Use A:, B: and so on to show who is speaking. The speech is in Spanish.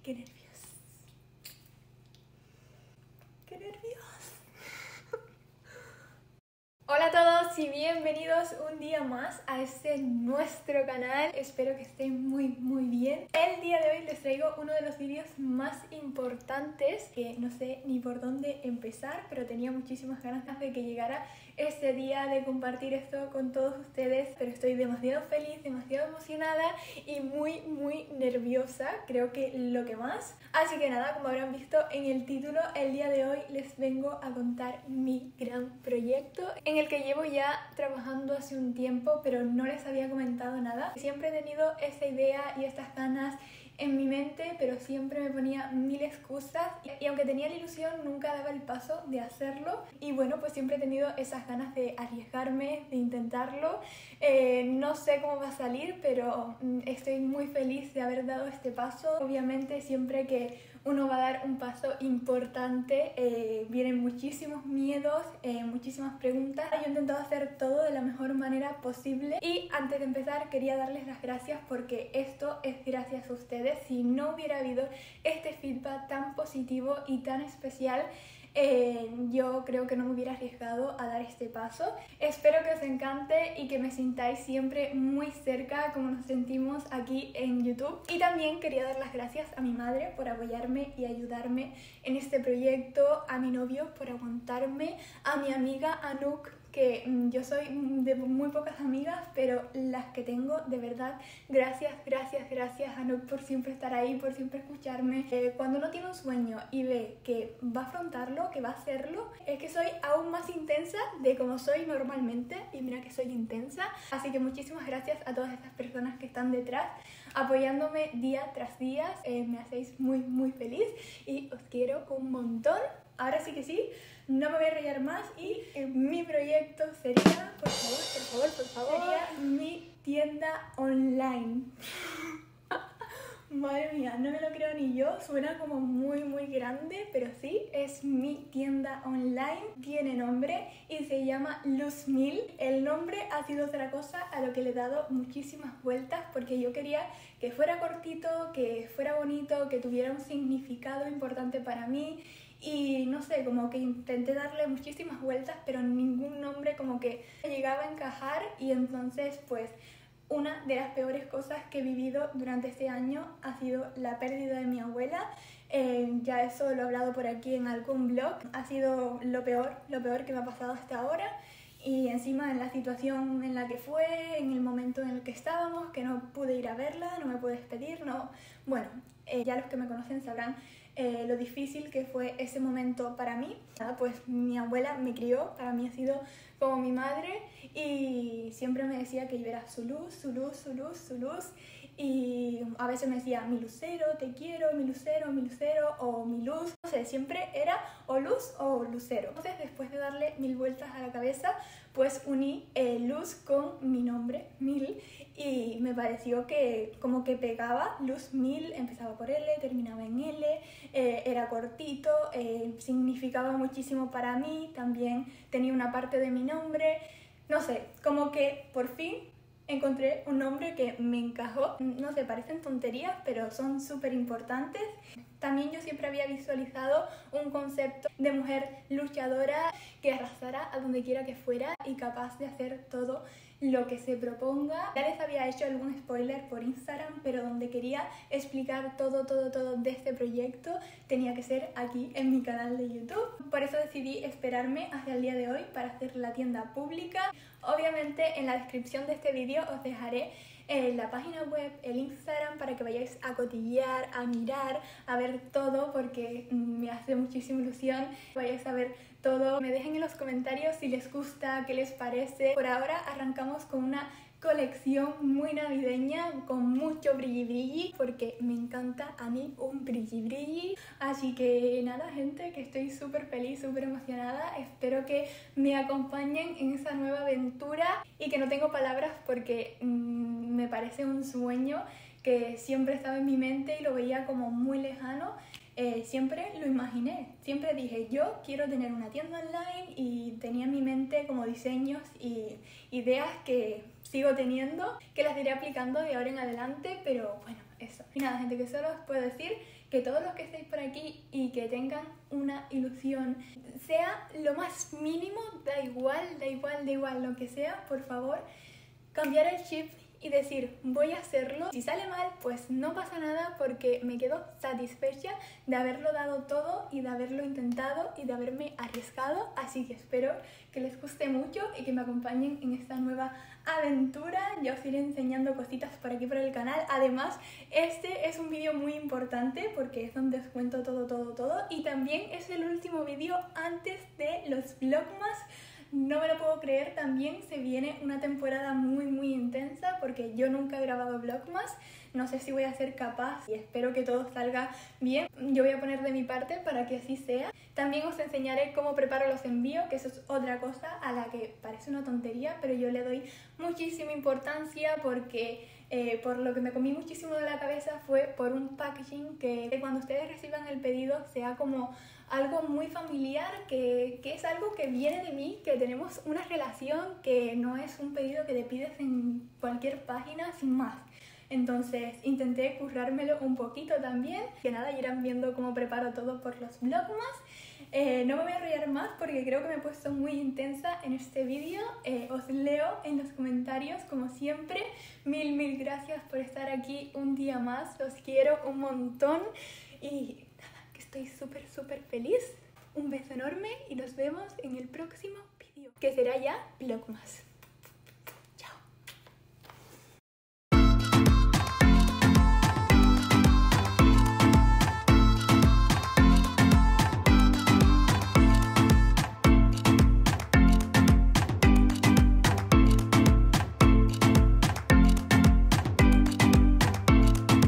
A: Qué nervios. Qué nervios. Hola a todos y bienvenidos un día más a nuestro canal. Espero que estén muy bien. El día de hoy les traigo uno de los vídeos más importantes que no sé ni por dónde empezar, pero tenía muchísimas ganas de que llegara este día, de compartir esto con todos ustedes, pero estoy demasiado feliz, demasiado emocionada y muy nerviosa, creo que lo que más. Así que nada, como habrán visto en el título, el día de hoy les vengo a contar mi gran proyecto en el que llevo ya trabajando hace un tiempo, pero no les había comentado nada. Siempre he tenido esta idea y estas ganas en mi mente, pero siempre me ponía mil excusas y aunque tenía la ilusión nunca daba el paso de hacerlo. Y bueno, pues siempre he tenido esas ganas de arriesgarme, de intentarlo. No sé cómo va a salir, pero estoy muy feliz de haber dado este paso. Obviamente siempre que uno va a dar un paso importante, vienen muchísimos miedos, muchísimas preguntas. Yo he intentado hacer todo de la mejor manera posible y antes de empezar quería darles las gracias porque esto es gracias a ustedes. Si no hubiera habido este feedback tan positivo y tan especial, yo creo que no me hubiera arriesgado a dar este paso. Espero que os encante y que me sintáis siempre muy cerca como nos sentimos aquí en YouTube. Y también quería dar las gracias a mi madre por apoyarme y ayudarme en este proyecto, a mi novio por aguantarme, a mi amiga Anouk, que yo soy de muy pocas amigas, pero las que tengo, de verdad, gracias Anouk por siempre estar ahí, por siempre escucharme. Cuando uno tiene un sueño y ve que va a afrontarlo, que va a hacerlo, es que soy aún más intensa de como soy normalmente, y mira que soy intensa. Así que muchísimas gracias a todas estas personas que están detrás, apoyándome día tras día. Me hacéis muy feliz y os quiero un montón. Ahora sí que sí, no me voy a enrollar más y mi proyecto sería, por favor, sería mi tienda online. Madre mía, no me lo creo ni yo, suena como muy grande, pero sí, es mi tienda online, tiene nombre y se llama Luzmil. El nombre ha sido otra cosa a lo que le he dado muchísimas vueltas porque yo quería que fuera cortito, que fuera bonito, que tuviera un significado importante para mí. Y no sé, como que intenté darle muchísimas vueltas, pero ningún nombre como que llegaba a encajar. Y entonces pues una de las peores cosas que he vivido durante este año ha sido la pérdida de mi abuela. Ya eso lo he hablado por aquí en algún blog. Ha sido lo peor que me ha pasado hasta ahora. Y encima en la situación en la que fue, en el momento en el que estábamos, que no pude ir a verla, no me pude despedir, no. Bueno, ya los que me conocen sabrán lo difícil que fue ese momento para mí. Nada, pues mi abuela me crió, para mí ha sido como mi madre y siempre me decía que yo era su luz. Y a veces me decía, mi lucero, te quiero, mi lucero, o mi luz. No sé, siempre era o luz o lucero. Entonces, después de darle mil vueltas a la cabeza, pues uní luz con mi nombre, Mil, y me pareció que como que pegaba. Luzmil, empezaba por L, terminaba en L, era cortito, significaba muchísimo para mí, también tenía una parte de mi nombre. No sé, como que por fin encontré un nombre que me encajó. No sé, parecen tonterías, pero son súper importantes. También yo siempre había visualizado un concepto de mujer luchadora que arrasara a donde quiera que fuera y capaz de hacer todo lo que se proponga. Ya les había hecho algún spoiler por Instagram, pero donde quería explicar todo de este proyecto tenía que ser aquí en mi canal de YouTube. Por eso decidí esperarme hasta el día de hoy para hacer la tienda pública. Obviamente en la descripción de este vídeo os dejaré la página web, el Instagram, para que vayáis a cotillear, a mirar, a ver todo, porque me hace muchísima ilusión. Vayáis a ver todo. Me dejen en los comentarios si les gusta, qué les parece. Por ahora arrancamos con una colección muy navideña con mucho brilli porque me encanta a mí un brilli. Así que nada, gente, que estoy súper feliz, súper emocionada. Espero que me acompañen en esa nueva aventura y que no tengo palabras porque me parece un sueño que siempre estaba en mi mente y lo veía como muy lejano. Siempre lo imaginé, siempre dije yo quiero tener una tienda online y tenía en mi mente como diseños y ideas que sigo teniendo, que las iré aplicando de ahora en adelante, pero bueno, eso eso. Y nada, gente, que solo os puedo decir que todos los que estéis por aquí y que tengan una ilusión, sea lo más mínimo, da igual lo que sea, por favor, cambiar el chip y decir, voy a hacerlo. Si sale mal, pues no pasa nada, porque me quedo satisfecha de haberlo dado todo y de haberlo intentado y de haberme arriesgado. Así que espero que les guste mucho y que me acompañen en esta nueva aventura. Ya os iré enseñando cositas por aquí por el canal. Además, este es un vídeo muy importante porque es donde os cuento todo. Y también es el último vídeo antes de los vlogmas. No me lo puedo creer, también se viene una temporada muy intensa porque yo nunca he grabado vlogmas, no sé si voy a ser capaz y espero que todo salga bien. Yo voy a poner de mi parte para que así sea. También os enseñaré cómo preparo los envíos, que eso es otra cosa a la que parece una tontería, pero yo le doy muchísima importancia porque por lo que me comí muchísimo de la cabeza fue por un packaging que cuando ustedes reciban el pedido sea como algo muy familiar, que es algo que viene de mí, que tenemos una relación, que no es un pedido que te pides en cualquier página sin más. Entonces intenté currármelo un poquito también, que nada, irán viendo cómo preparo todo por los vlogmas. No me voy a enrollar más porque creo que me he puesto muy intensa en este vídeo. Os leo en los comentarios como siempre. Mil gracias por estar aquí un día más, los quiero un montón y nada, que estoy súper feliz. Un beso enorme y nos vemos en el próximo vídeo, que será ya vlogmas.